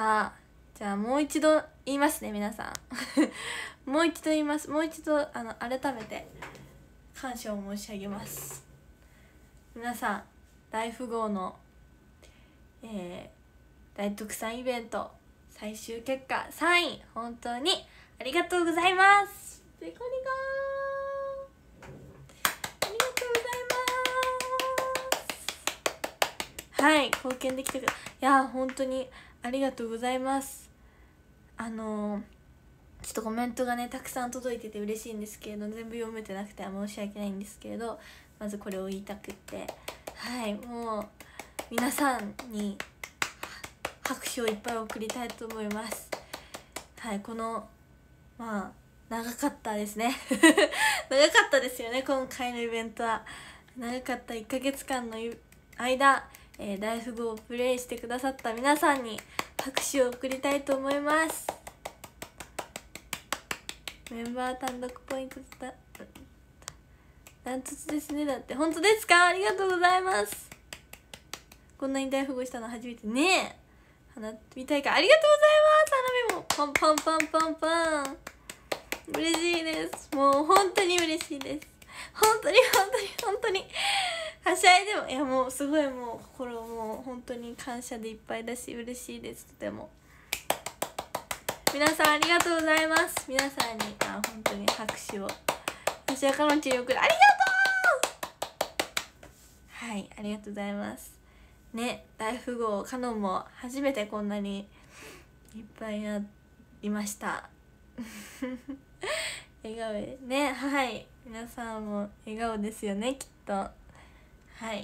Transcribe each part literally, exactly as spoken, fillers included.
さあ、じゃあもう一度言いますね、皆さんもう一度言います。もう一度あの改めて感謝を申し上げます。皆さん、大富豪の、えー、大特産イベント最終結果さんい、本当にありがとうございます。ペコリコーありがとうございます。はい、貢献できてくいや本当にありがとうございます。あのー、ちょっとコメントがねたくさん届いてて嬉しいんですけれど、全部読めてなくて申し訳ないんですけれど、まずこれを言いたくって、はい、もう皆さんに拍手をいっぱい送りたいと思います。はい、このまあ長かったですね長かったですよね、今回のイベントは。長かったいっかげつかんの間、えー、大富豪をプレイしてくださった皆さんに拍手を送りたいと思います。メンバー単独ポイントだダントツですね。だって本当ですか？ありがとうございます。こんなに大富豪したの初めてね。花見たいかありがとうございます。花火もパンパンパンパンパン、嬉しいです。もう本当に嬉しいです。本当に本当に本当にはしゃいでもいやもうすごいもう心もう本当に感謝でいっぱいだし嬉しいです。とても皆さんありがとうございます。皆さんにあ本当に拍手を私は彼の治療くらいありがとう。はい、ありがとうございますね。大富豪カノンも初めてこんなにいっぱいになりました笑顔でね。はい、皆さんも笑顔ですよねきっと。はい、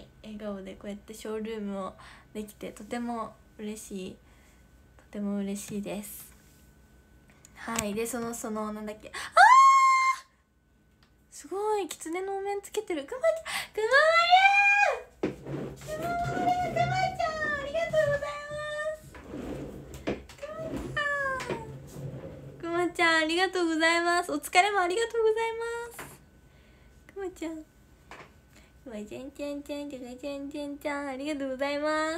笑顔でこうやってショールームをできてとても嬉しい、とても嬉しいです。はい、でそのそのなんだっけ、あーすごい狐のお面つけてる。くまちゃん、くままるくままるくまちゃん、ありがとうございます。くまちゃんありがとうございます。お疲れもありがとうございます。くまちゃんくまちゃんちゃんちゃんちゃんちゃんちゃんちゃんありがとうございます。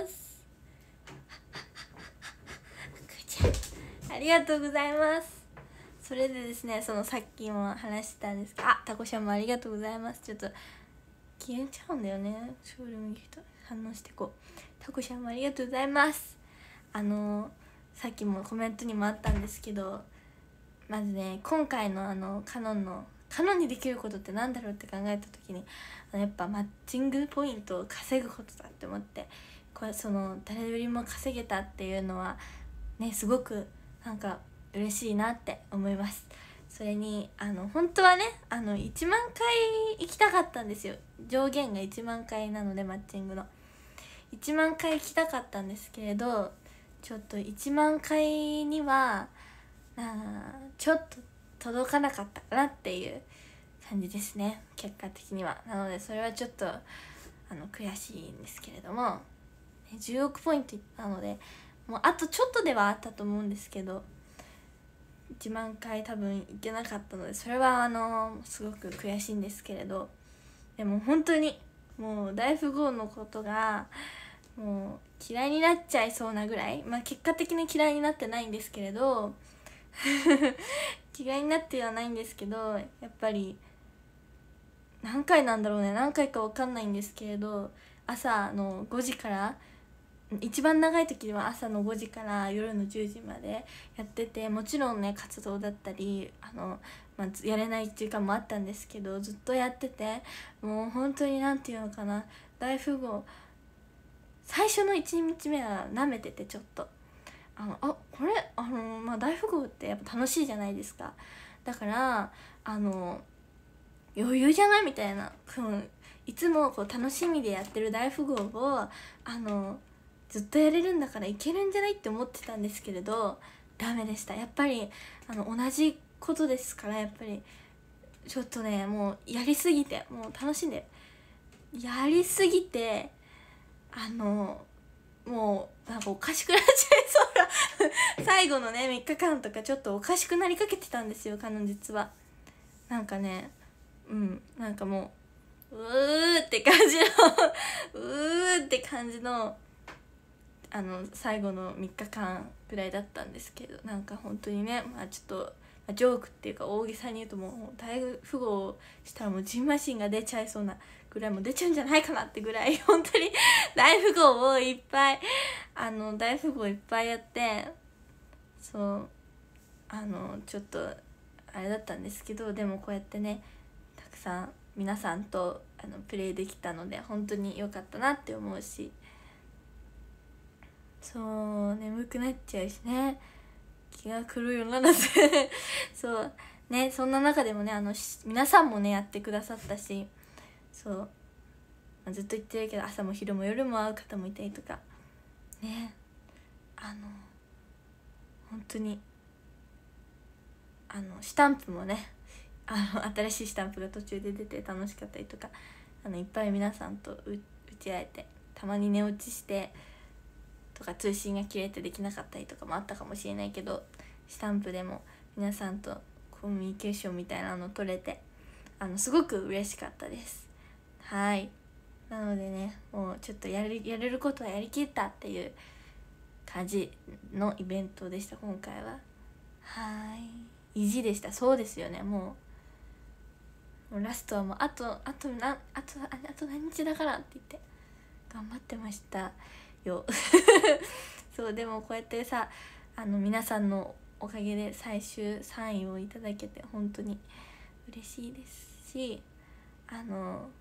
くまちゃんありがとうございます。それでですね、そのさっきも話したんですけど、あ、タコシャンもありがとうございます。ちょっと消えちゃうんだよね、ショールームギフト反応してこう。タコシャンもありがとうございます。あのさっきもコメントにもあったんですけど、まずね今回のあのカノンのカノンにできることってなんだろうって考えた時に、やっぱマッチングポイントを稼ぐことだって思って、これその誰よりも稼げたっていうのはねすごくなんか嬉しいなって思います。それにあの本当はねあのいちまんかい行きたかったんですよ。上限がいちまんかいなのでマッチングのいちまんかい行きたかったんですけれど、ちょっといちまんかいにはなちょっと届かなかったかなっていう感じですね、結果的には。なのでそれはちょっとあの悔しいんですけれども、じゅうおくポイントなのでもうあとちょっとではあったと思うんですけど、いちまんかい多分いけなかったので、それはあのすごく悔しいんですけれど、でも本当にもう大富豪のことがもう嫌いになっちゃいそうなぐらい、まあ結果的に嫌いになってないんですけれど嫌いになってはないんですけど、やっぱり何回なんだろうね、何回か分かんないんですけれど、朝のごじから一番長い時では朝のごじから夜のじゅうじまでやってて、もちろんね活動だったりあの、まあ、やれない時間もあったんですけどずっとやってて、もう本当になんていうのかな、大富豪最初のいちにちめは舐めてて、ちょっとあのあこれあの、まあ、大富豪ってやっぱ楽しいじゃないですか。だからあの余裕じゃないみたいな、いつもこう楽しみでやってる大富豪をあのずっとやれるんだからいけるんじゃないって思ってたんですけれど、ダメでした。やっぱりあの同じことですから、やっぱりちょっとねもうやりすぎて、もう楽しんでやりすぎてあのもうなんかおかしくなっちゃいそうな最後のねみっかかんとかちょっとおかしくなりかけてたんですよ、彼女実は。なんかねうんなんかもううーって感じのうーって感じのあの最後のみっかかんぐらいだったんですけど、なんか本当にね、まあちょっとジョークっていうか大げさに言うと、もう大富豪したらもうジンマシンが出ちゃいそうなぐらい、もう出ちゃうんじゃないかなってぐらい本当に大富豪をいっぱいあの大富豪いっぱいやって、そうあのちょっとあれだったんですけど、でもこうやってねたくさん皆さんとあのプレイできたので本当に良かったなって思うし、そう眠くなっちゃうしね、気が狂うようなのでそうね、そんな中でもね、あの皆さんもねやってくださったし、そう、まあ、ずっと言ってるけど朝も昼も夜も会う方もいたりとかね、あの本当にあのスタンプもね、あの新しいスタンプが途中で出て楽しかったりとか、あのいっぱい皆さんと打ち合えて、たまに寝落ちしてとか通信が切れてできなかったりとかもあったかもしれないけど、スタンプでも皆さんとコミュニケーションみたいなの取れて、あのすごく嬉しかったです。はい、なのでね、もうちょっとやるやれることはやりきったっていう感じのイベントでした今回は。はい、意地でした。そうですよね、もうもうラストはもうあとあとなあとああと何日だからって言って頑張ってましたよそうでもこうやってさ、あの皆さんのおかげで最終さんいをいただけて本当に嬉しいですし、あの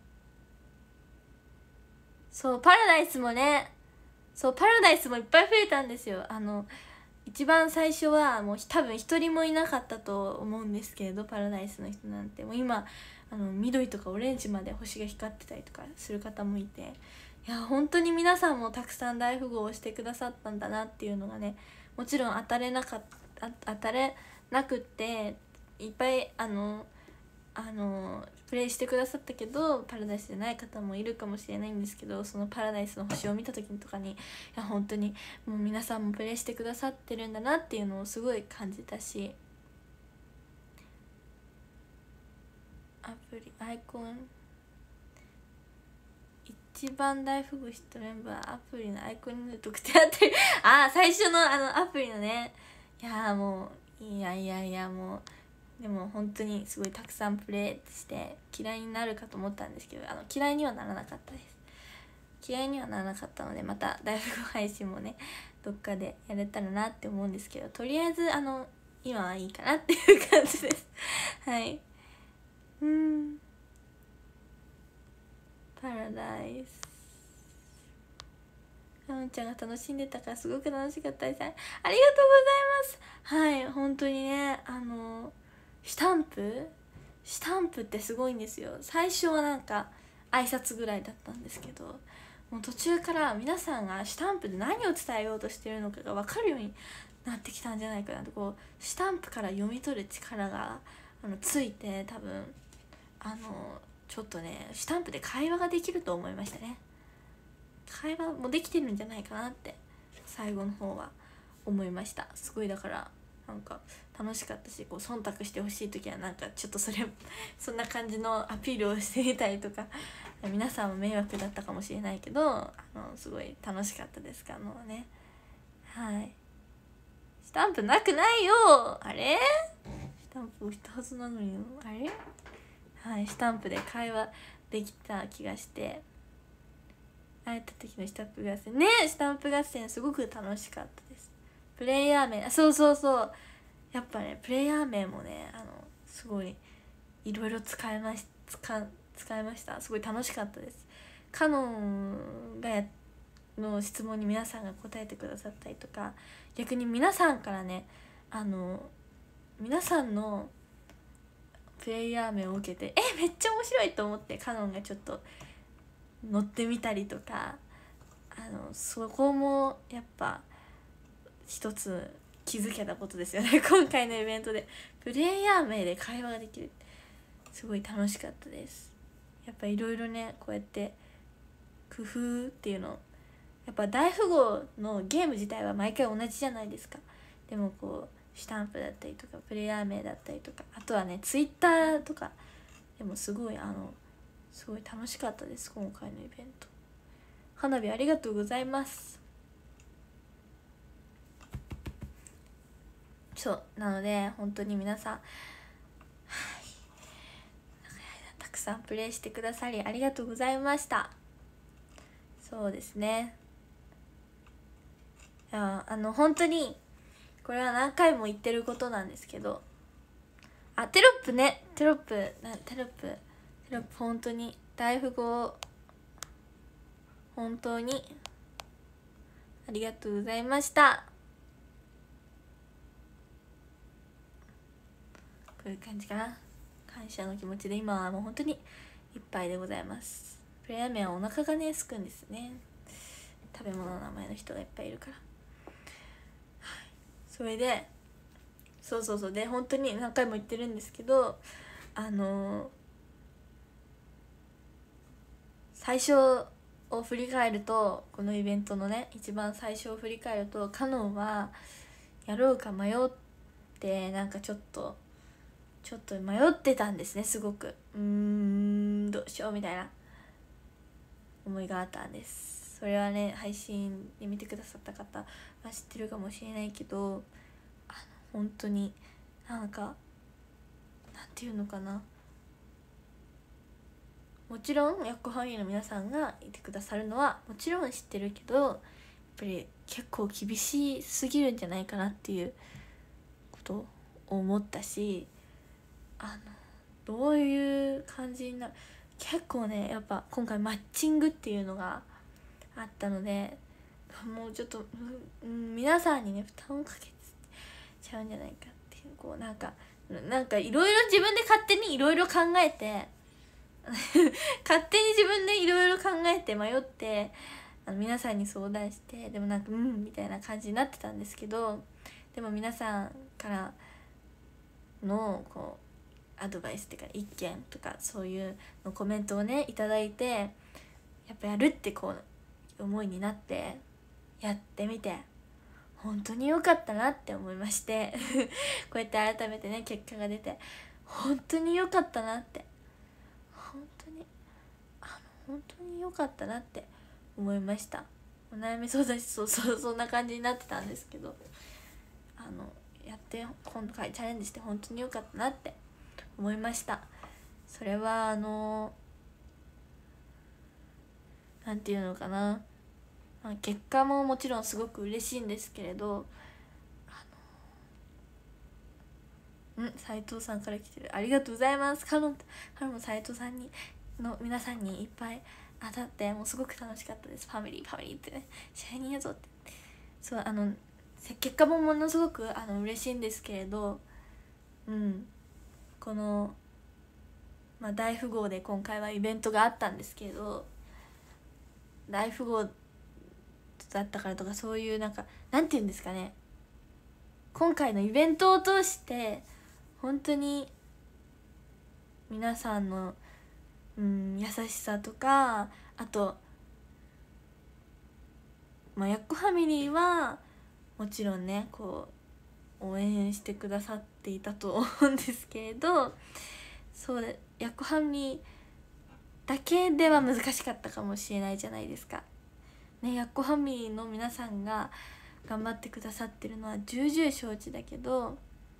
そうパラダイスもね、そうパラダイスもいっぱい増えたんですよ。あの一番最初はもう多分一人もいなかったと思うんですけれど、パラダイスの人なんてもう今あの緑とかオレンジまで星が光ってたりとかする方もいて、いや本当に皆さんもたくさん大富豪をしてくださったんだなっていうのがね、もちろん当たれなかった当たれなくっていっぱいあのあのプレイしてくださったけどパラダイスじゃない方もいるかもしれないんですけど、そのパラダイスの星を見た時とかに、いや本当にもう皆さんもプレイしてくださってるんだなっていうのをすごい感じたし、アプリアイコン一番大富豪したメンバーアプリのアイコンに特定あってるああ最初のあのアプリのね、いやもういやいやいやもうでも本当にすごいたくさんプレイして嫌いになるかと思ったんですけど、あの嫌いにはならなかったです。嫌いにはならなかったので、また大富豪配信もねどっかでやれたらなって思うんですけど、とりあえずあの今はいいかなっていう感じですはい、うーんパラダイスかのんちゃんが楽しんでたからすごく楽しかったです。ありがとうございます。はい本当にね、あのスタンプスタンプってすごいんですよ。最初はなんか挨拶ぐらいだったんですけど、もう途中から皆さんがスタンプで何を伝えようとしてるのかが分かるようになってきたんじゃないかなと、こうスタンプから読み取る力があのついて、多分あのちょっとねスタンプで会話ができると思いましたね。会話もできてるんじゃないかなって最後の方は思いました。すごいだからなんか楽しかったし、こう忖度してほしい時はなんかちょっとそれそんな感じのアピールをしてみたりとか、皆さんも迷惑だったかもしれないけど、あのすごい楽しかったですかあのね。はい、スタンプなくないよあれ、スタンプ押したはずなのにあれ、はい、スタンプで会話できた気がして、会えた時のスタンプ合戦ね、スタンプ合戦すごく楽しかったです。プレイヤー名、そうそうそう、やっぱねプレイヤー名もねあのすごいいろいろ使いまし使使いました。すごい楽しかったです。カノンがやの質問に皆さんが答えてくださったりとか、逆に皆さんからねあの皆さんのプレイヤー名を受けてえめっちゃ面白いと思ってカノンがちょっと乗ってみたりとか、あのそこもやっぱ一つ気づけたことですよね今回のイベントでプレイヤー名で会話ができる、すごい楽しかったです。やっぱいろいろねこうやって工夫っていうの、やっぱ大富豪のゲーム自体は毎回同じじゃないですか。でもこうスタンプだったりとかプレイヤー名だったりとか、あとはねツイッターとかでもすごいあのすごい楽しかったです今回のイベント。花火ありがとうございます。 そうなので本当に皆さん、はい、たくさんプレイしてくださりありがとうございました。そうですね、いやあの本当にこれは何回も言ってることなんですけど、あテロップね、テロップなテロップテロップ本当に大富豪本当にありがとうございました。こういう感じかな。感謝の気持ちで今はもう本当にいっぱいでございます。プレイヤー名はお腹がねすくんですね、食べ物の名前の人がいっぱいいるから、はい、それでそうそうそうで本当に何回も言ってるんですけど、あのー、最初を振り返ると、このイベントのね一番最初を振り返ると、カノンはやろうか迷ってなんかちょっとちょっと迷ってたんですね、すごくうーんどうしようみたいな思いがあったんです。それはね配信で見てくださった方は知ってるかもしれないけど、あの本当になんかなんていうのかな、もちろんヤッコファミリーの皆さんがいてくださるのはもちろん知ってるけど、やっぱり結構厳しすぎるんじゃないかなっていうことを思ったし、あのどういう感じになる、結構ねやっぱ今回マッチングっていうのがあったので、もうちょっと、うん、皆さんにね負担をかけちゃうんじゃないかっていう、こうなんかなんかいろいろ自分で勝手にいろいろ考えて勝手に自分でいろいろ考えて迷って、あの皆さんに相談して、でもなんかうんみたいな感じになってたんですけど、でも皆さんからのこうアドバイスっていうか意見とかそういうのコメントをねいただいて、やっぱやるってこう思いになってやってみて本当に良かったなって思いましてこうやって改めてね結果が出て本当に良かったなって、本当にあの本当に良かったなって思いました。お悩み相談しそうそうそんな感じになってたんですけど、あのやって今回チャレンジして本当に良かったなって思いました。それはあのなんていうのかな、まあ、結果ももちろんすごく嬉しいんですけれど、あのん斉藤さんから来てる、ありがとうございます。カノンカノン斉藤さんにの皆さんにいっぱい当たってもうすごく楽しかったです。ファミリーファミリーってね、シャイニーやぞって、そうあの結果もものすごくあの嬉しいんですけれど、うんこの、まあ、大富豪で今回はイベントがあったんですけれど、大富豪だったからとかそういうなんかなんていうんですかね、今回のイベントを通して本当に皆さんの、うん、優しさとか、あとまあヤッコファミリーはもちろんねこう応援してくださっていたと思うんですけれど、そうでヤッコファミリーだけでは難しかったかもしれないじゃないですかね。ヤッコファミリーの皆さんが頑張ってくださってるのは重々承知だけど、あの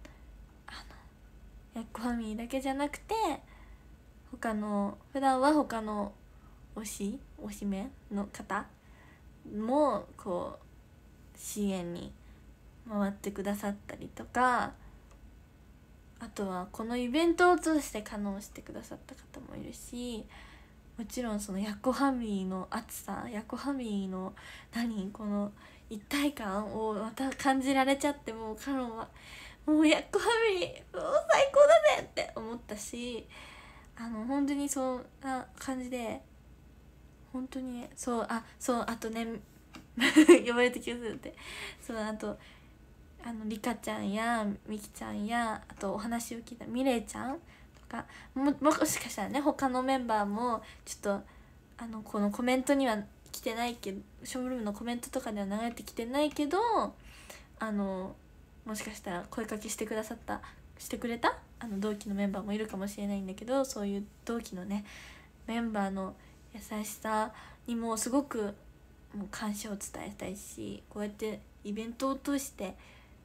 ヤッコファミリーだけじゃなくて他の普段は他の推し推しメンの方もこう支援に回ってくださったりとか、あとはこのイベントを通して可能してくださった方もいるし、もちろんそのヤッコファミリーの熱さ、ヤッコファミリーの何この一体感をまた感じられちゃって、もうカノンはもうヤッコファミリーもう最高だねって思ったし、あの本当にそんな感じで本当にね、そうあそうあとね呼ばれた気がするって、そうあとあのリカちゃんやミキちゃんや、あとお話を聞いたミレイちゃんとか も, もしかしたらね他のメンバーもちょっとあのこのコメントには来てないけど、ショールームのコメントとかでは流れてきてないけど、あのもしかしたら声かけしてくださったしてくれたあの同期のメンバーもいるかもしれないんだけど、そういう同期のねメンバーの優しさにもすごくもう感謝を伝えたいし、こうやってイベントを通して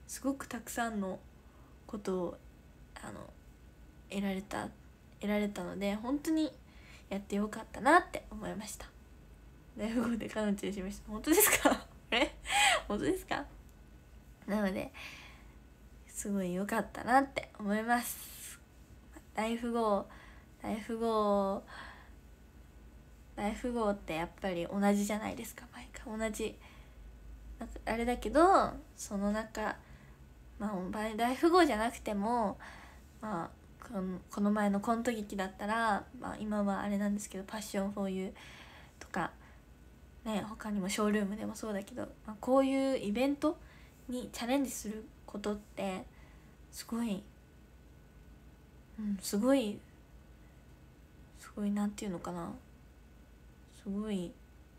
すごくたくさんのことをあの得られた得られたので、本当にやってよかったなって思いました。大富豪で彼女にしました。本当ですか？え本当ですか？なのですごい良かったなって思います。大富豪大富豪大富豪ってやっぱり同じじゃないですか。毎回同じなんかあれだけど、その中まあ大富豪じゃなくても、まあこのこの前のコント劇だったら、まあ、今はあれなんですけど、パッションフォーユーとかね、他にもショールームでもそうだけど、まあ、こういうイベントにチャレンジすることってすごい、うん、すごいすごいなんていうのかな、すごい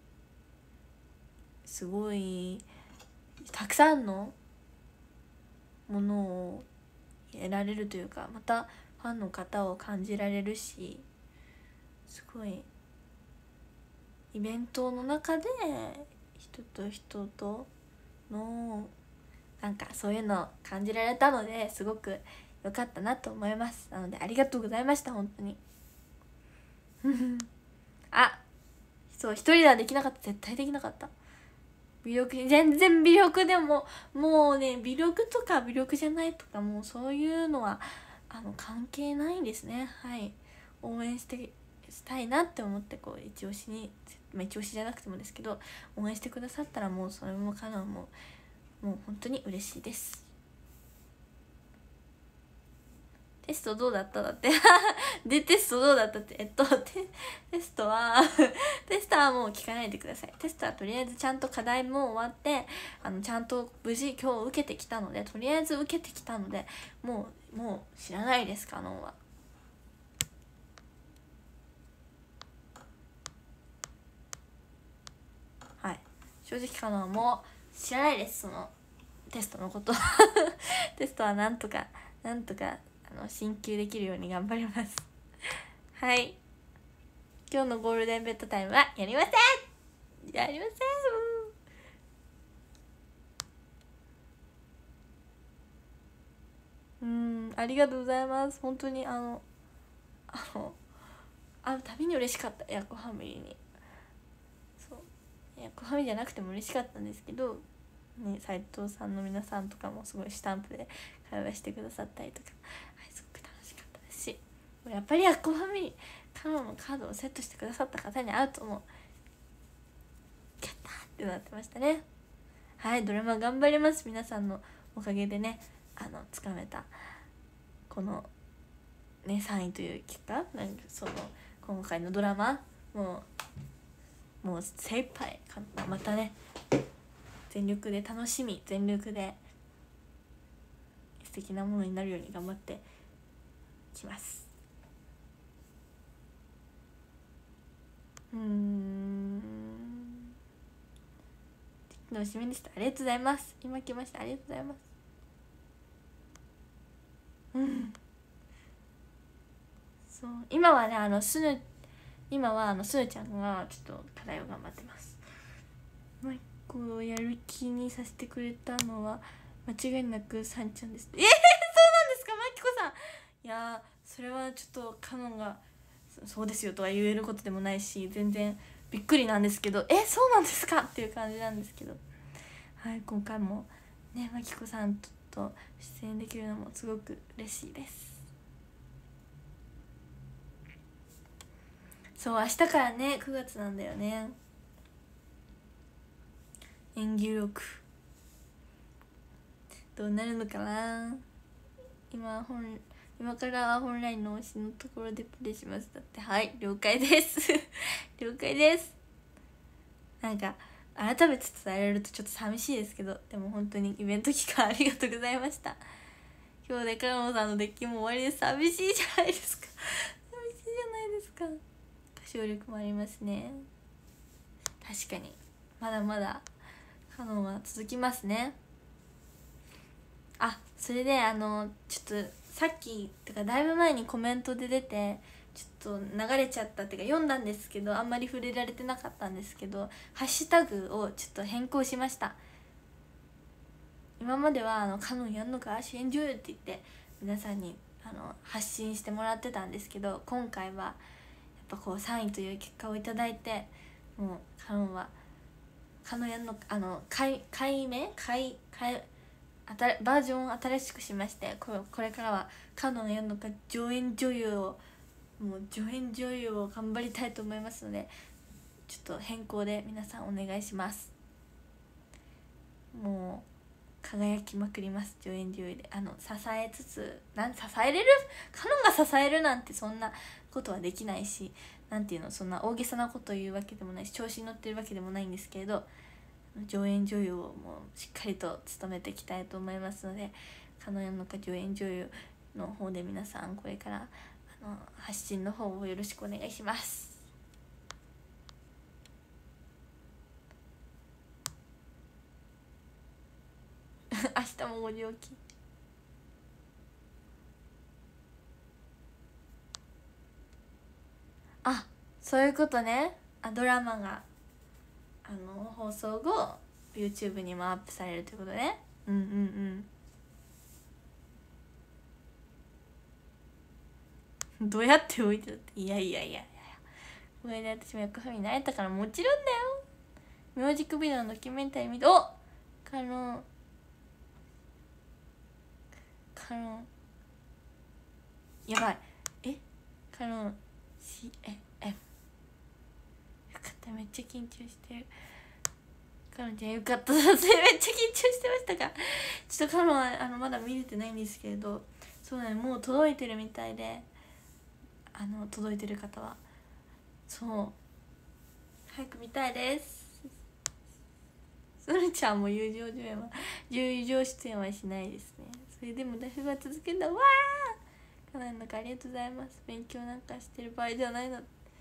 すごいたくさんのものを得られるというか、またファンの方を感じられるし、すごいイベントの中で人と人とのなんかそういうのを感じられたので、すごく良かったなと思います。なのでありがとうございました、本当にあ、そう、一人ではできなかった。絶対できなかった。微力、全然微力でも、もうね、微力とか微力じゃないとか、もうそういうのはあの関係ないんですね。はい、応援してしたいなって思って、こう一押しに、まあ、一押しじゃなくてもですけど、応援してくださったら、もうそれもかなももう本当に嬉しいです。テストどうだっただってでテストどうだったってえっとテテストはテストはもう聞かないでください。テストはとりあえずちゃんと課題も終わって、あのちゃんと無事今日受けてきたので、とりあえず受けてきたので、もうもう知らないです。カノンははい、正直カノンはもう知らないです、そのテストのことテストはなんとかなんとかあの進級できるように頑張りますはい、今日のゴールデンベッドタイムはやりませんやりませんうん、ありがとうございます。本当にあのあの会うたびに嬉しかった。ヤコファミリーに、そうヤコファミリーじゃなくても嬉しかったんですけどね、斉藤さんの皆さんとかもすごいスタンプで会話してくださったりとか、はい、すごく楽しかったですし、やっぱりヤコファミリーカノンのカードをセットしてくださった方に会うともうやったーってなってましたね。はい、ドラマ頑張ります。皆さんのおかげでね、あのつかめたこのねさんいという結果、なんかその今回のドラマもうもう精一杯かまたね全力で楽しみ、全力で素敵なものになるように頑張ってきます。うーんの締めでした。ありがとうございます。今来ました。ありがとうございます。うんそう、今はねあのすぬ今はあのすぬちゃんがちょっと課題を頑張ってます。もう一個やる気にさせてくれたのは間違いなくさんちゃんです。えー、そうなんですか、まきこさん。いやそれはちょっとカノンがそうですよとは言えることでもないし、全然びっくりなんですけど、えそうなんですかっていう感じなんですけど、はい、今回もねまきこさんと出演できるのもすごく嬉しいです。そう、明日からねくがつなんだよね。演技力どうなるのかな。今本今から本来の推しのところでプレイします。だって、はい、了解です了解です。なんか改めて伝えられるとちょっと寂しいですけど、でも本当にイベント期間ありがとうございました。今日でカノンさんのデッキも終わりです。寂しいじゃないですか寂しいじゃないですか。歌唱力もありますね。確かにまだまだカノンは続きますね。あ、それであのちょっとさっきてかだいぶ前にコメントで出てちょっと流れちゃったっていうか読んだんですけど、あんまり触れられてなかったんですけど、ハッシュタグをちょっと変更しました。 今まではあのカノンやんのか主演女優って言って皆さんにあの発信してもらってたんですけど、今回はやっぱこうさんいという結果をいただいて、もうカノンはカノンやんのあの改改名改改バージョンを新しくしまして、これこれからはカノンやんのか上演女優をもう上演女優を頑張りたいと思いますので、ちょっと変更で皆さんお願いします。もう輝きまくります。上演女優であの支えつつなん支えれるカノンが支えるなんてそんなことはできないし、なんていうのそんな大げさなことを言うわけでもないし調子に乗ってるわけでもないんですけれど、上演女優をもうしっかりと務めていきたいと思いますので、カノンやんのか上演女優の方で皆さんこれからあの発信の方をよろしくお願いします。明日もごじ起き。あ、そういうことね。あ、ドラマがあの放送後 YouTube にもアップされるということね。うんうんうんどうやって置いてたって、いやいやいやいやこれで私も役になれたからもちろんだよ。ミュージックビデオのドキュメンタリー見て、おカノンカノンやばいえカノン シーエフ よかった、めっちゃ緊張してる。カノンちゃんよかった撮影めっちゃ緊張してましたが、ちょっとカノンはあのまだ見れてないんですけれど、そうだね、もう届いてるみたいで、あの届いてる方はそう早く見たいです。そるちゃんも友情出演は友情出演はしないですね。それでも大学は続くんだわー。かなりなんかありがとうございます。勉強なんかしてる場合じゃないの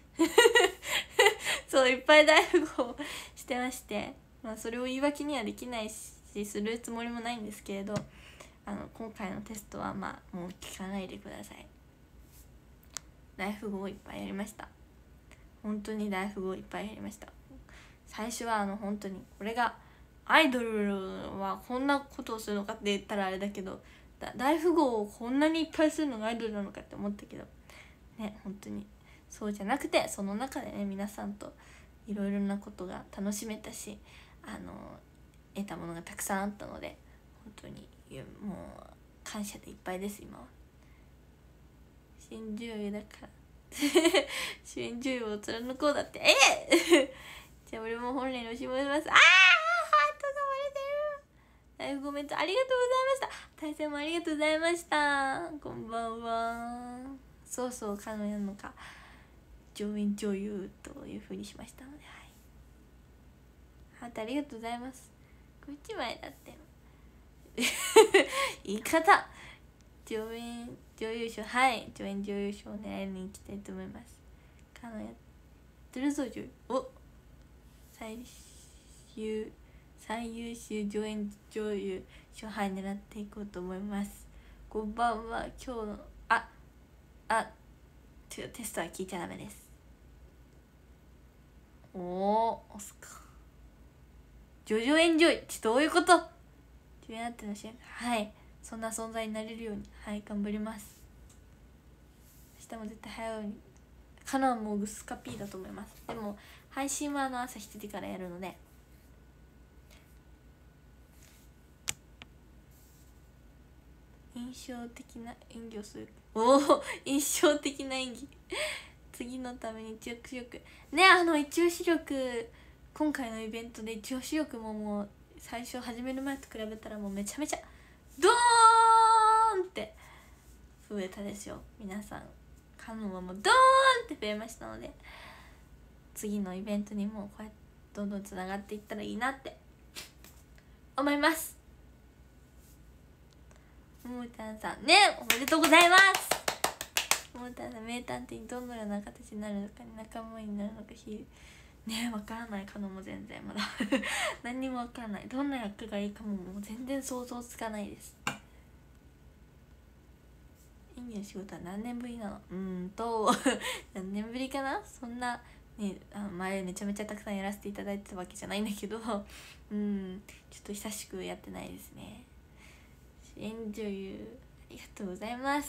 そういっぱい大学をしてまして、まあ、それを言い訳にはできないしするつもりもないんですけれど、あの今回のテストはまあもう聞かないでください。大富豪いっぱいやりました。本当に大富豪いっぱいやりました。最初はあの本当にこれがアイドルはこんなことをするのかって言ったらあれだけど、大富豪をこんなにいっぱいするのがアイドルなのかって思ったけどね、本当にそうじゃなくて、その中でね皆さんといろいろなことが楽しめたし、あの得たものがたくさんあったので、本当にもう感謝でいっぱいです。今は新女優だから主演女優を貫こうだって、ええじゃあ俺も本来の仕事します。ああハートが割れてる。ライブコメントありがとうございました。対戦もありがとうございました。こんばんは。そうそうカノンやんのか上演女優というふうにしましたので、はい、ハートありがとうございます。こいちまいだって言い方上演女優賞、はい上演女優賞を狙いに行きたいと思います。カノンやってるぞ女優、お最優最優秀上演女優賞杯狙っていこうと思います。こんばんは。今日のああちょテストは聞いちゃダメです。おお押すかジョジョエンジョイってどういうこと。自分あっての試合、はいそんな存在になれるようにはい頑張ります。明日も絶対早うにカノンもグスカピーだと思います。でも配信はあの朝しちじからやるので、印象的な演技をする。おお印象的な演技次のために一押し力ね、あの一押し力今回のイベントで一押し力ももう最初始める前と比べたらもうめちゃめちゃドーンって増えたですよ。皆さんカノンはもうドーンって増えましたので、次のイベントにもこうやってどんどんつながっていったらいいなって思います。ももたんさんねおめでとうございます。ももたんさん名探偵にどのような形になるのか、仲間になるのかヒールねえわからない。カノンも全然まだ何にもわからない。どんな役がいいかももう全然想像つかないです。演技の仕事は何年ぶりなの。うーんと何年ぶりかな。そんなねあの前めちゃめちゃたくさんやらせていただいてたわけじゃないんだけどうんちょっと久しくやってないですね。主演女優ありがとうございます。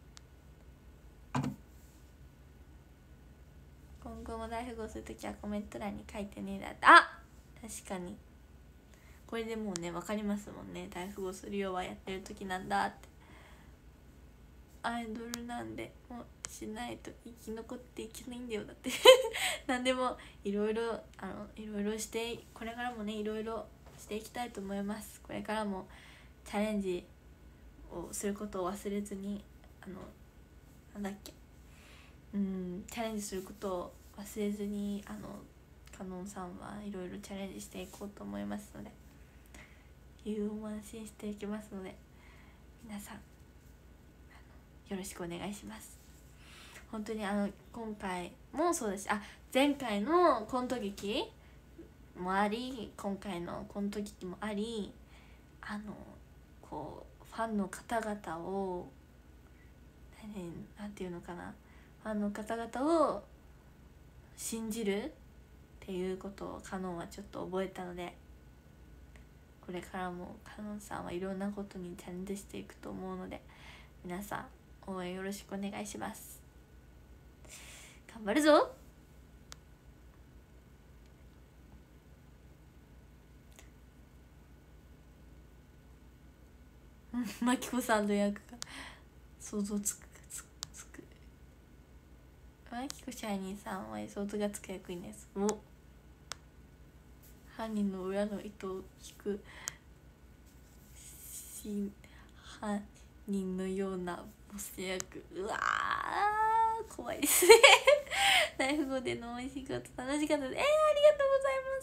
今後も大富豪するときはコメント欄に書いてねだって。あ、確かにこれでもうね分かりますもんね。大富豪するよはやってる時なんだって。アイドルなんでもうしないと生き残っていけないんだよだってなんでもいろいろあのいろいろしてこれからもねいろいろしていきたいと思います。これからもチャレンジをすることを忘れずに、あのなんだっけうんチャレンジすることを忘れずに、あのカノンさんはいろいろチャレンジしていこうと思いますので、有を安心していきますので、皆さんよろしくお願いします。本当にあの今回もそうだし、あ前回のコント劇もあり、今回のコント劇もあり、あのこうファンの方々を何なんていうのかな、ファンの方々を信じるっていうことをカノンはちょっと覚えたので、これからもカノンさんはいろんなことにチャレンジしていくと思うので、皆さん応援よろしくお願いします。頑張るぞ。マキコさんの役が想像つくつくつくマキコシャイニーさんは想像がつく役員です。お犯人の裏の糸を引く真犯人のようなボス役、うわー怖いですね大富豪での美味しいこと楽しかったです。えー、ありがとうございます。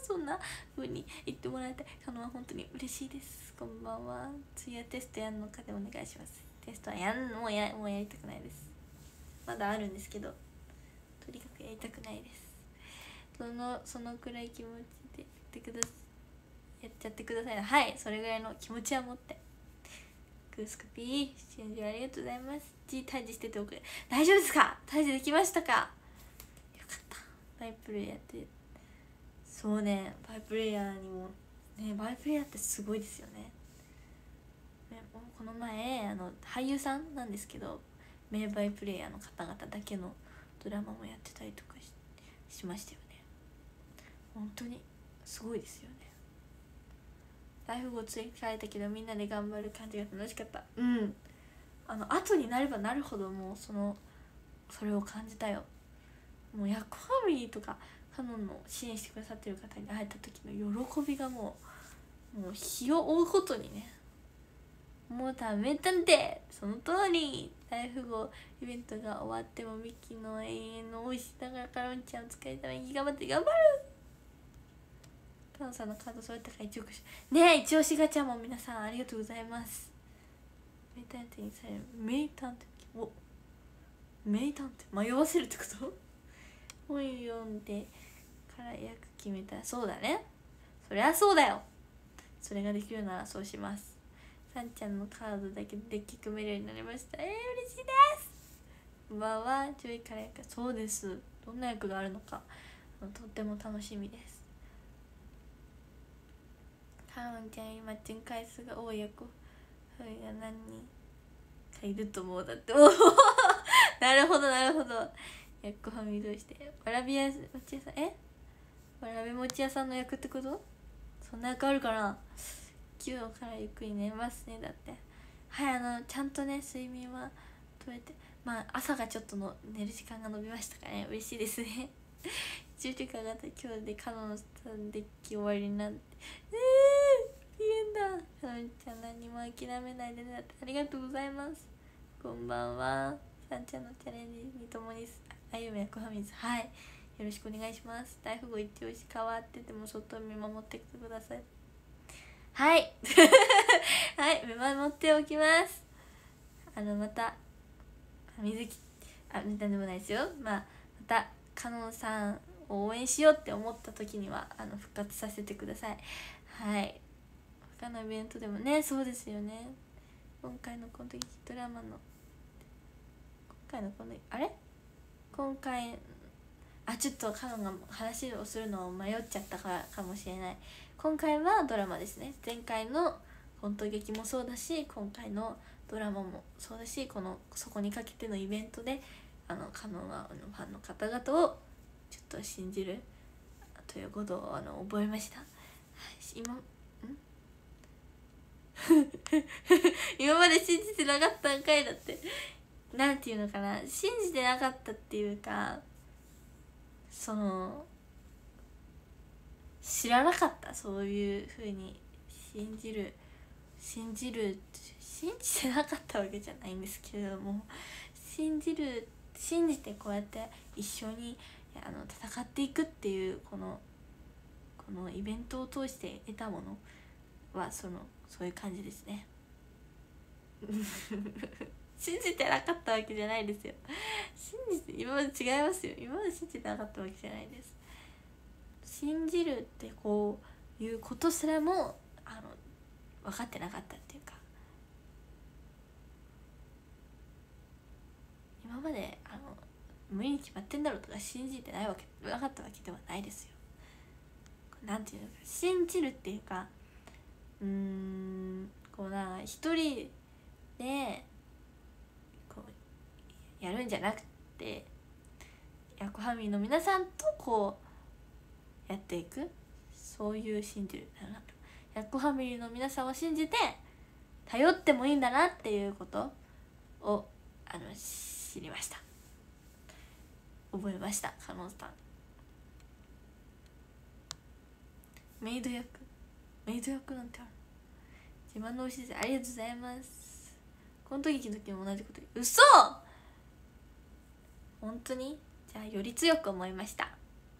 そんな風に言ってもらえてカノンは本当に嬉しいです。こんばんは。次はテストやんのかでお願いします。テストはやんもうやもうやりたくないです。まだあるんですけど、とにかくやりたくないです。そのそのくらい気持ちでやってくださやっちゃってくださいな。はい、それぐらいの気持ちは持って。グースコピー支援ありがとうございます。 G 退治してておくれ。大丈夫ですか？退治できましたか？よかった。バイプレイヤーって、そうね、バイプレイヤーにもね、バイプレイヤーってすごいですよね。ね、この前あの俳優さんなんですけど、名バイプレイヤーの方々だけのドラマもやってたりとか し, しましたよね。本当にすごいですよね。大富豪ついてかれたけどみんなで頑張る感じが楽しかった。うん、あの後になればなるほどもうそのそれを感じたよ。もうヤコファミリーとかカノンの支援してくださってる方に会えた時の喜びがもうもう日を追うことにね、もうダメたんで、その通り。大富豪イベントが終わってもミキの永遠の美味しさがカロンちゃんを使いために頑張って頑張る。カノンさんのカードそうやったから一応ねえ、一押しガチャも皆さんありがとうございます。名探偵にされる名探偵、お名探偵迷わせるってこと？本読んでから役決めたら、そうだね、そりゃそうだよ。それができるならそうします。さんちゃんのカードだけでデッキ組めるようになりました。えー、嬉しいです。こんばんは。ジョイから役、そうです。どんな役があるのかとっても楽しみです。カノンちゃんよりマッチング回数が多い役、それが何人かいると思う。だっておなるほどなるほど。役はみどうしてわらびやもち屋さん、えわらびもち屋さんの役ってこと？そんな役あるかな。きゅうからゆっくり寝ますね。だってはい、あのちゃんとね睡眠は取れて、まあ朝がちょっとの寝る時間が延びましたからね、嬉しいですねじゅうじかんがあった今日でカノンさんデッキ終わりになって、えーピエンだ。カノンちゃん何も諦めないでね。だってありがとうございます。こんばんは。さんちゃんのチャレンジにともに歩む役はみず、はい、よろしくお願いします。大富豪一押し変わっててもそっと見守ってきてください。はいはい見守っておきます。あのまた水木あなんでもないですよ。まあまたカノンさんを応援しようって思った時にはあの復活させてください。はい、他のイベントでもね、そうですよね。今回のこの時ドラマの今回のこのあれ今回あちょっとカノンが話をするのを迷っちゃったからかもしれない。今回はドラマですね。前回のコント劇もそうだし、今回のドラマもそうだし、このそこにかけてのイベントであのカノンはあのファンの方々をちょっと信じるということをあの覚えました。はい、今ん今まで信じてなかったんかい。だってなんていうのかな、信じてなかったっていうか、その知らなかった、そういう風に信じる信じる信じてなかったわけじゃないんですけれども、信じる信じてこうやって一緒にあの戦っていくっていうこのこのイベントを通して得たものはそのそういう感じですね。信じてなかったわけじゃないですよ。信じて今まで違いますよ。今まで信じてなかったわけじゃないです。信じるってこういうことすらもあの分かってなかったっていうか、今まであの無理に決まってんだろうとか信じてないわけなかったわけではないですよ。なんていうのか、信じるっていうか、うーんこうな一人でこうやるんじゃなくて、ヤコハミの皆さんとこうやっていく、そういう信じるヤコファミリーの皆さんを信じて頼ってもいいんだなっていうことをあの知りました。覚えました。カノンさんメイド役メイド役なんてある。自慢のおいしいです。ありがとうございます。この時の時も同じこと言う。嘘本当に。じゃあより強く思いました。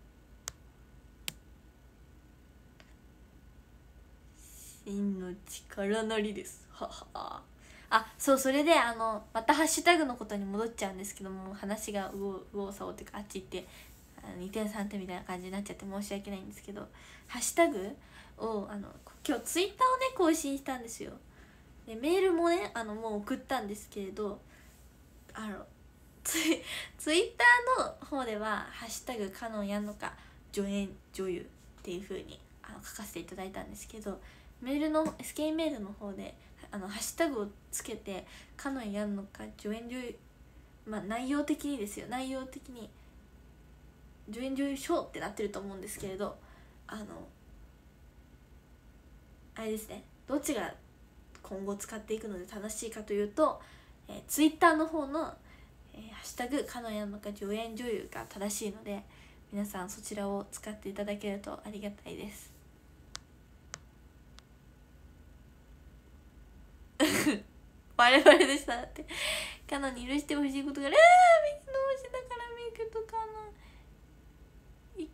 真の力なりです。ははあ、そう、それであのまたハッシュタグのことに戻っちゃうんですけども、話が右往右往左往っていうか、あっち行ってにてんさんてんみたいな感じになっちゃって申し訳ないんですけど、ハッシュタグをあの今日ツイッターをね更新したんですよ。でメールもねあのもう送ったんですけれど、あのツイツイッターの方では「ハッシュタグカノンやんのか助演女優」っていう風にあの書かせていただいたんですけど、メールの エスケー メールの方であのハッシュタグをつけて「カノンやんのか助演女優」、まあ内容的にですよ、内容的に助演女優賞ってなってると思うんですけれど、あのあれですね、どっちが今後使っていくので正しいかというと、えー、ツイッターの方の、えー、ハッシュタグカノンやんのか助演女優が正しいので、皆さんそちらを使っていただけるとありがたいです。我々でしたってカノンに許してほしいことがある。あー水の星だからメイクとカノン息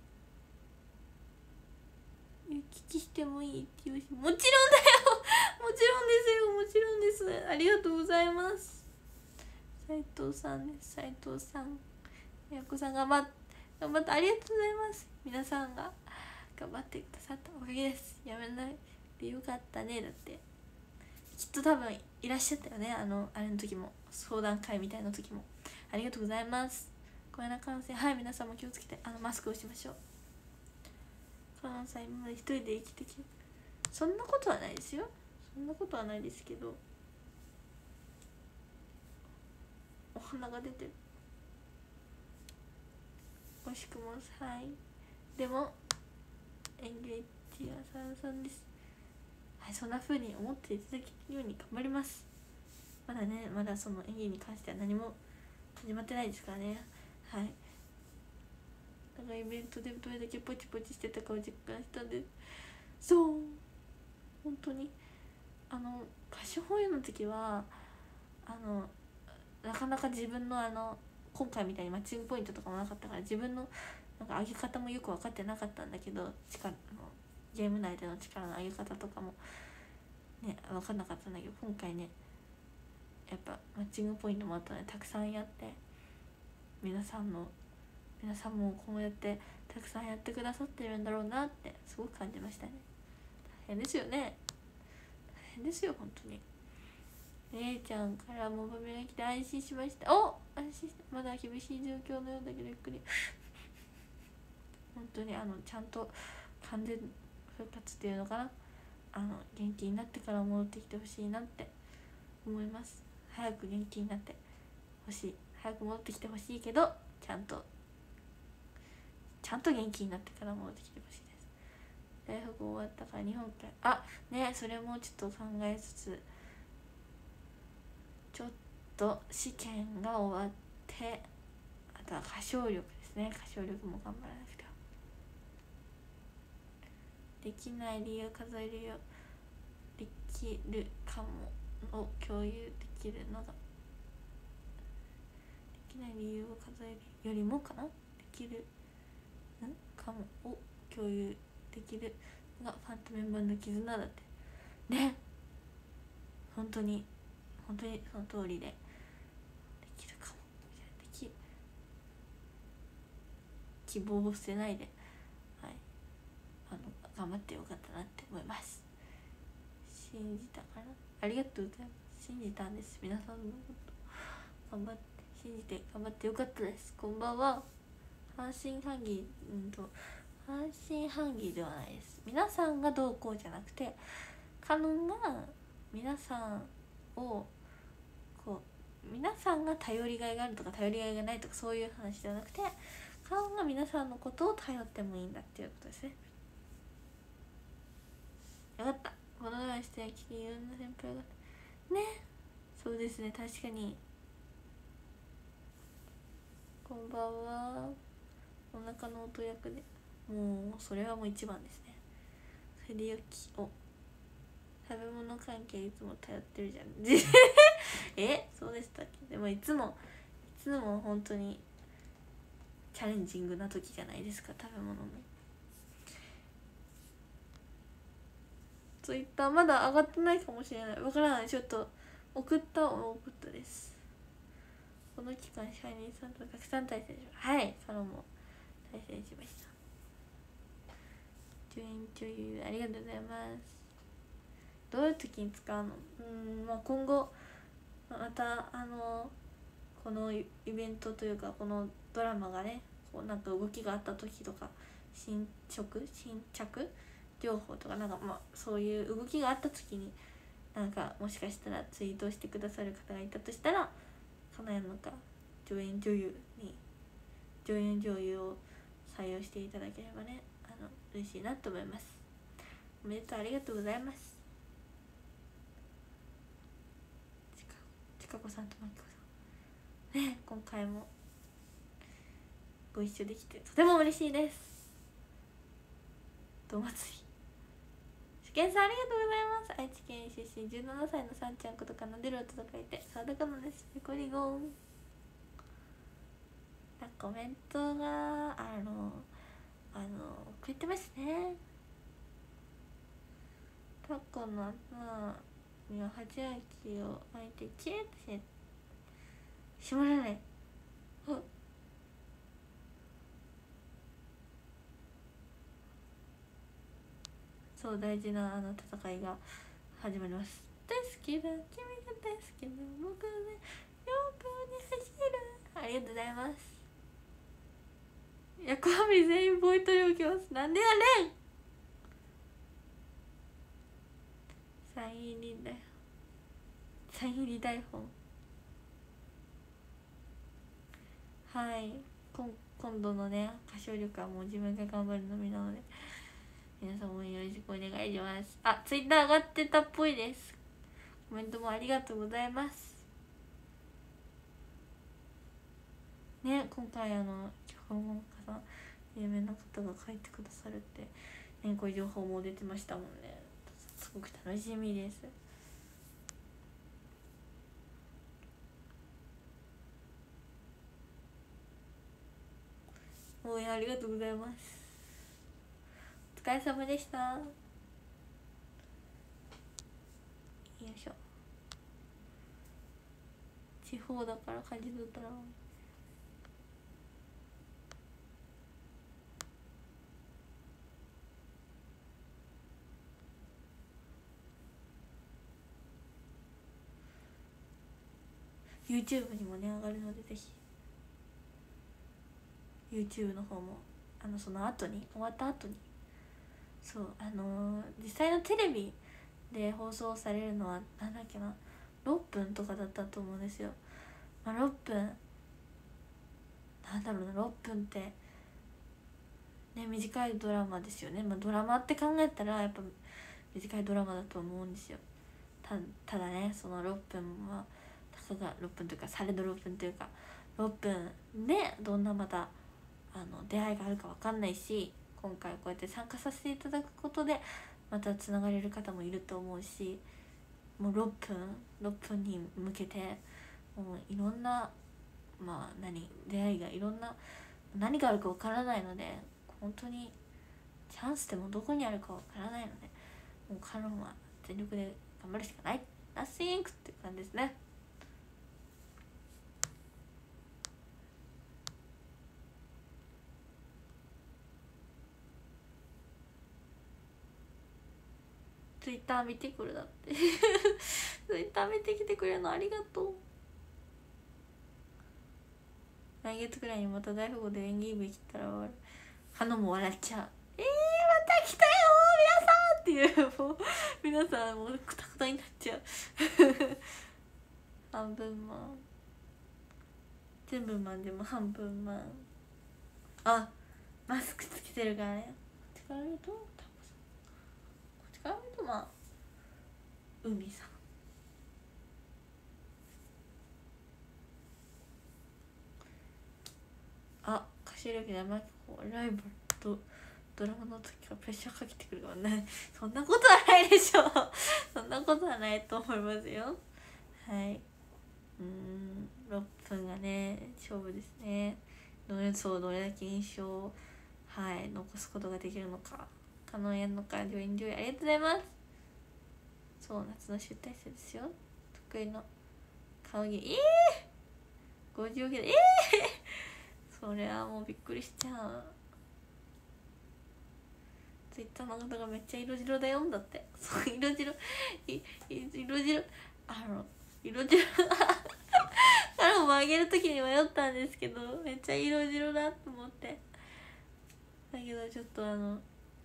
行き来してもいいっていうし、もちろんだよもちろんですよ、もちろんです。ありがとうございます。斉藤さんです。斉藤さん、やこさん頑張っ頑張ってありがとうございます。皆さんが頑張ってくださったおかげです。やめないでよかったね。だってきっと多分いらっしゃったよね、あのあれの時も、相談会みたいな時も。ありがとうございます。声の感染、はい、皆さんも気をつけてあのマスクをしましょう。関西今まで一人で生きてきて、そんなことはないですよ、そんなことはないですけど、お花が出てる。惜しくもはい、でも演芸チアさんさんです。はい、そんな風に思っていただけるように頑張ります。まだね、まだその演技に関しては何も始まってないですからね。はい、だからイベントでどれだけポチポチしてたかを実感したんです。そう本当にあの歌手本の時はあのなかなか自分のあの今回みたいにマッチングポイントとかもなかったから、自分のなんか上げ方もよく分かってなかったんだけど、力のゲーム内での力の上げ方とかもね分かんなかったんだけど、今回ねやっぱマッチングポイントもあったのでたくさんやって、皆さんの皆さんもこうやってたくさんやってくださってるんだろうなってすごく感じましたね。大変ですよね、大変ですよ本当に。姉ちゃんからモバメが来て安心しました。お安心して、まだ厳しい状況のようだけどゆっくり本当にあのちゃんと完全復活っていうのかな、あの元気になってから戻ってきてほしいなって思います。早く元気になってほしい、早く戻ってきてほしいけど、ちゃんとちゃんと元気になってから戻ってきてほしいです。大学終わったから日本海、あね、それもちょっと考えつつ、ちょっと試験が終わって、あとは歌唱力ですね、歌唱力も頑張らなくては。できない理由、数えるよできるかもを共有できるのが、できない理由を数えるよりもかな、できるんかもを共有できるのがファンとメンバーの絆だってね。本当に本当にその通りで、できるかも、でき希望を捨てないで、はい、あの頑張ってよかったなって思います。信じたかな、ありがとうございます。信じたんです、皆さんのこと頑張って信じて頑張ってよかったです。こんばんは。半信半疑、うんと半信半疑ではないです。皆さんがどうこうじゃなくて、カノンが皆さんをこう、皆さんが頼りがいがあるとか頼りがいがないとかそういう話ではなくて、カノンが皆さんのことを頼ってもいいんだっていうことですね。よかった、このようにして聞き、いろんな先輩がね、そうですね、確かに。こんばんは。お腹の音役で、もうそれはもう一番ですね。それでよきお食べ物関係いつも頼ってるじゃんえ、そうでしたっけ。でもいつもいつも本当にチャレンジングな時じゃないですか、食べ物も。ツイッターまだ上がってないかもしれない、わからない。ちょっと送った送ったです。この期間社員さんとたくさん対戦しました。はい、そのも対戦しました。助演女優ありがとうございます。どういう時に使うの？うん、まあ今後またあのこのイベントというかこのドラマがね、こうなんか動きがあった時とか、進捗新着情報とかなんかまあそういう動きがあった時に、なんかもしかしたらツイートしてくださる方がいたとしたら、かなやのか助演女優に助演女優を採用していただければね、あの嬉しいなと思います。おめでとう、ありがとうございます。ちかこさんとまきこさんね、今回もご一緒できてとても嬉しいです。どまつりしけんさんありがとうございます。愛知県出身じゅうななさいのさんちゃんことかなでると書いてさだかなです。ペコリゴン。コメントがあのあのくれてますね。タコの頭にははちあきを巻いてキュッとしてしまらない。あ、そう大事なあの戦いが始まります。大好きだ君が大好きだ僕ね横に走る。ありがとうございます。横網全員ボイトレ受けます。なんでやねん。サイン入りだよ。サイン入り台本。はい、今今度のね歌唱力はもう自分が頑張るのみなので、皆さんもよろしくお願いします。あ、ツイッター上がってたっぽいです。コメントもありがとうございますね。今回あの脚本家さん有名な方が書いてくださるってね、こういう情報も出てましたもんね。すごく楽しみです。応援ありがとうございます。お疲れ様でした。よいしょ。地方だから感じ取ったらYouTube にもね上がるので、ぜひ YouTube の方もあのその後に終わった後にそうあのー、実際のテレビで放送されるのはなんだっけなろっぷんとかだったと思うんですよ、まあ、ろっぷんなんだろうなろっぷんってね短いドラマですよね、まあ、ドラマって考えたらやっぱ短いドラマだと思うんですよ。 た, ただねそのろっぷんはたかがろっぷんというかされどろっぷんというかろっぷんでどんなまたあの出会いがあるか分かんないし、今回こうやって参加させていただくことでまたつながれる方もいると思うし、もうろっぷんろっぷんに向けてもういろんなまあ何出会いがいろんな何があるか分からないので、本当にチャンスでもどこにあるか分からないので、もうカノンは全力で頑張るしかない。ナッシングっていう感じですね。ツイッター見てくるだってツイッター見てきてくれるのありがとう。来月くらいにまた大富豪で演技部来たらカノンも笑っちゃう。えー、また来たよ皆さんっていうもう皆さんもうクタクタになっちゃう半分マン全部マンでも半分マン。あマスクつけてるからね。こっちから見るとタコさん、こっちから見るとまあ海さん。あ歌手力山木ライバルとドラマの時からプレッシャーかけてくるからね。そんなことはないでしょそんなことはないと思いますよ。はい、うーんろっぷんがね勝負ですね。どれそうどれだけ印象をはい残すことができるのか。カノンやんのか料理料理ありがとうございます。そう夏の集大成ですよ。得意の顔芸ええー、ごじゅうげでええー、それはもうびっくりしちゃう。ツイッターの方がめっちゃ色白だよんだって。そう色白い色白あの色白あれも曲げる時に迷ったんですけどめっちゃ色白だと思って、だけどちょっとあの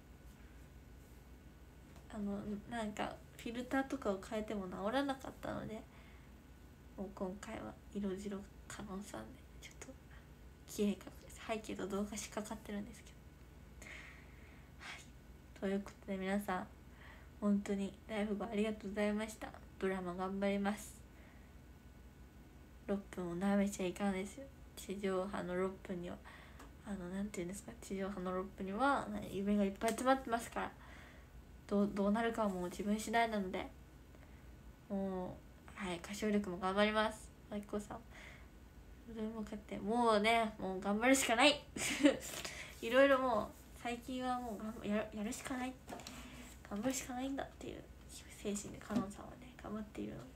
あのなんかフィルターとかを変えても治らなかったので、もう今回は色白カノンさんでちょっと綺麗か背景と動画しかかってるんですけど、はいということで皆さん本当に大富豪ありがとうございました。ドラマ頑張ります。ろっぷんをなめちゃいかんですよ。地上波のろっぷんにはあのなんていうんですか、地上波のろっぷんには夢がいっぱい詰まってますから、どう、どうなるかはもう自分次第なので、もうはい歌唱力も頑張ります。あいこさんそれに向かってもうねもう頑張るしかないいろいろもう最近はもうがん や, やるしかない頑張るしかないんだっていう精神でカノンさんはね頑張っているの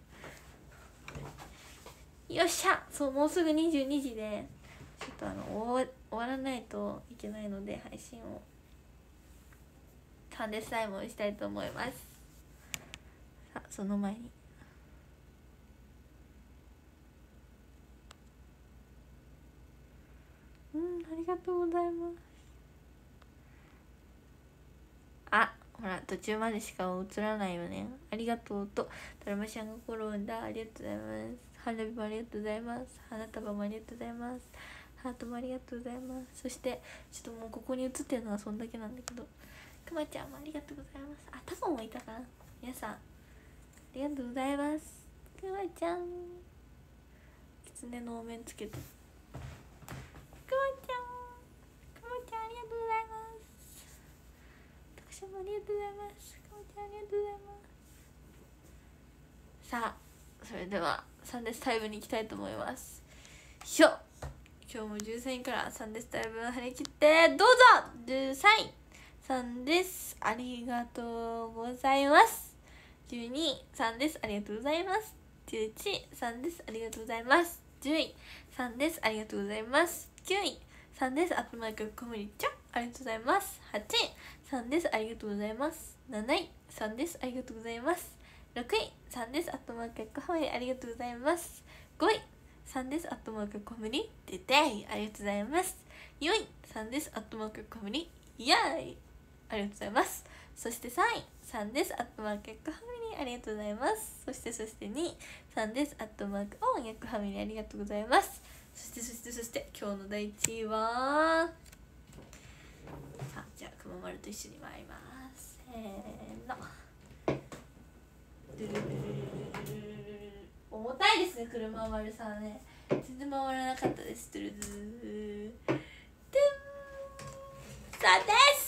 で、よっしゃそうもうすぐにじゅうにじでちょっとあの終 わ, 終わらないといけないので配信をサンデースタイムをしたいと思います。さあその前にうんありがとうございます。あほら途中までしか映らないよね。ありがとうとドラマシャンが転んだありがとうございます。花火もありがとうございます。花束もありがとうございます。ハートもありがとうございます。そしてちょっともうここに映ってるのはそんだけなんだけど、くまちゃんもありがとうございます。あタコもいたかな。皆さんありがとうございます。くまちゃんキツネのお面つけてくまちゃんくまちゃんありがとうございます。たくさんもありがとうございます。くまちゃんありがとうございます。さあそれではサンデースタイムに行きたいと思います。しょ今日もじゅうさんいからサンデースタイム張り切ってどうぞ。じゅうさんいさんです、ありがとうございます。じゅうにいさんです、ありがとうございます。じゅういちいさんです、ありがとうございます。じゅういさんです、ありがとうございます。きゅういさんです、あとマイクコムリちゃんありがとうございます。はちいさんです、ありがとうございます。なないさんです、ありがとうございます。ろくいさんです、あとマークコムリありがとうございます。ごいさんです、あとマークコムリででいありがとうございます。 よいさんです。アットマークかぶりイエーイありがとうございます。そしてさんいさんです。アットマークヤックファミリーありがとうございます。そしてそしてにいさんです。アットマークオンヤックファミリーありがとうございます。そしてそしてそして今日の第一位はあ、じゃあくままると一緒に参ります。せーの。重たいですね、車丸さんね。全然回らなかったです。ドゥルドゥドゥンさあ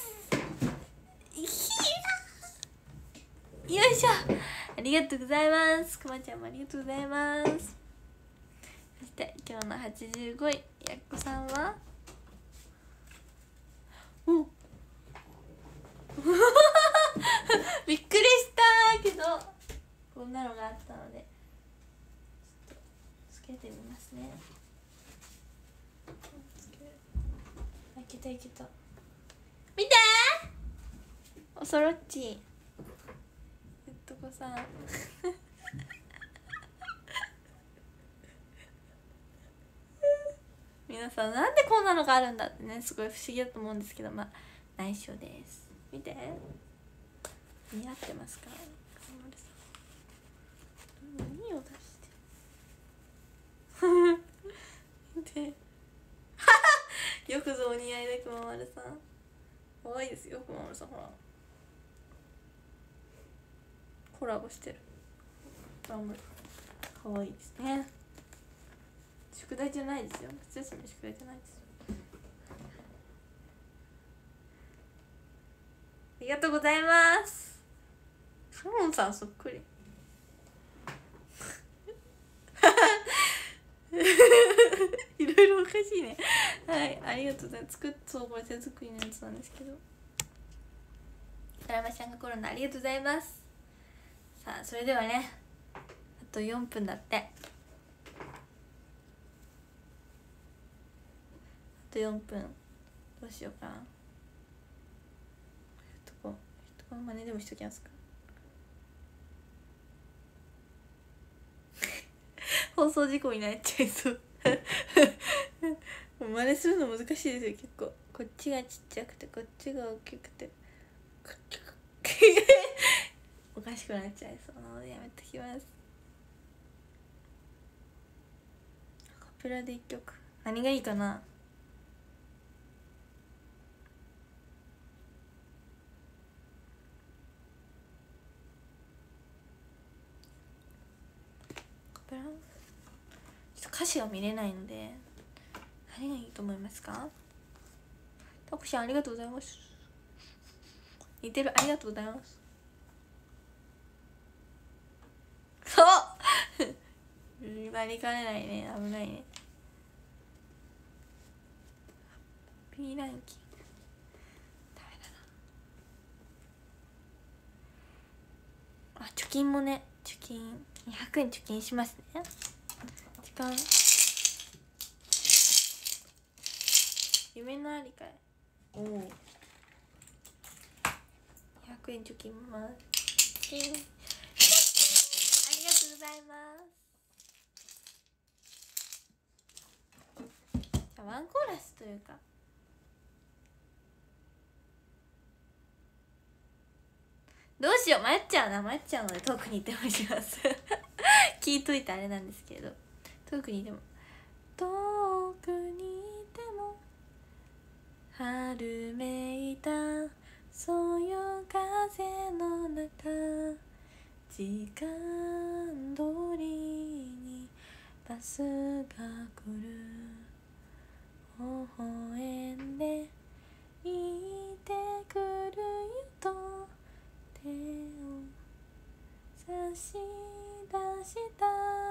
ですよいしょ、ありがとうございます。くまちゃんもありがとうございます。そして今日のはちじゅうごいやっこさんはおびっくりしたけどこんなのがあったのでちょっとつけてみますね。いけたいけた、見ておそろっちえっとこさん皆さんなんでこんなのがあるんだってね、すごい不思議だと思うんですけど、まあ内緒です。見て似合ってますか、何を出して見てよくぞお似合いでくままるさん、可愛いですよくままるさん。ほらコラボしてる、可愛いですね。宿題じゃないですよ、夏休みの宿題じゃないですよ。ありがとうございます。カモンさんそっくりいろいろおかしいね。はい、ありがとうございます。作っそう、これ手作りのやつなんですけど、ドラマちゃんがコロナありがとうございます。さあそれではね、あとよんぷんだって。あとよんぷんどうしようかな。とここの真似でもしときますか放送事故になっちゃいそうもう真似するの難しいですよ結構。こっちがちっちゃくてこっちが大きくておかしくなっちゃいそうなのでやめときます。アカペラでいっきょく何がいいかな。アカペラちょっと歌詞が見れないので何がいいと思いますか。タコちゃんありがとうございます。似てる、ありがとうございます。そうなりかねないね、危ないね。P ランキングダメだなあ。貯金もね、貯金にひゃくえん貯金しますね。時間夢のありかい。おおにひゃくえん貯金ます。ありがとうございます。じゃあワンコーラスというかどうしよう、迷っちゃうな迷っちゃうので遠くに行ってもします聞いといてあれなんですけど、遠くにいても遠くにいても春めいたそよ風の中時間通りにバスが来る微笑んで言ってくるよと手を差し出した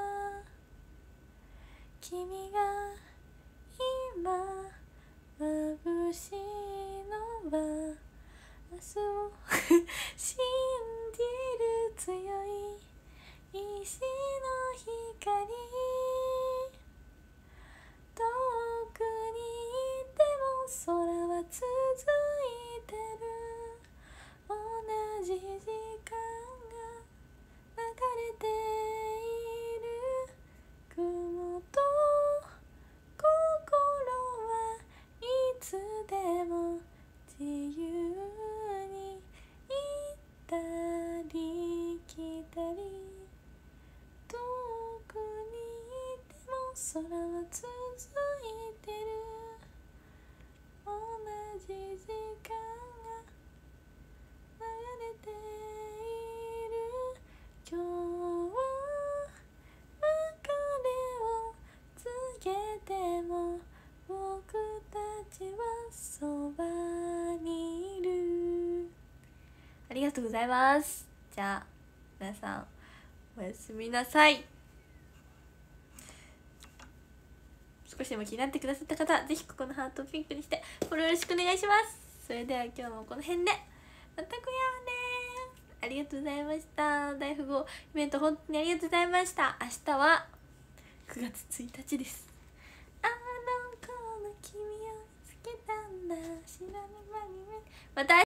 君が今眩しいのは明日を信じる強い石の光遠くにいても空は続いてる同じ時間が流れている雲と心は一空は続いてる同じ時間が流れている今日は別れを告げても僕たちはそばにいる。ありがとうございます。じゃあ皆さんおやすみなさい。少しでも気になってくださった方はぜひここのハートをピンクにしてフォローよろしくお願いします。それでは今日もこの辺でまたこやね。ありがとうございました。大富豪イベント本当にありがとうございました。明日はくがつついたちです。あの子の君を見つけたんだ知らぬ間にまた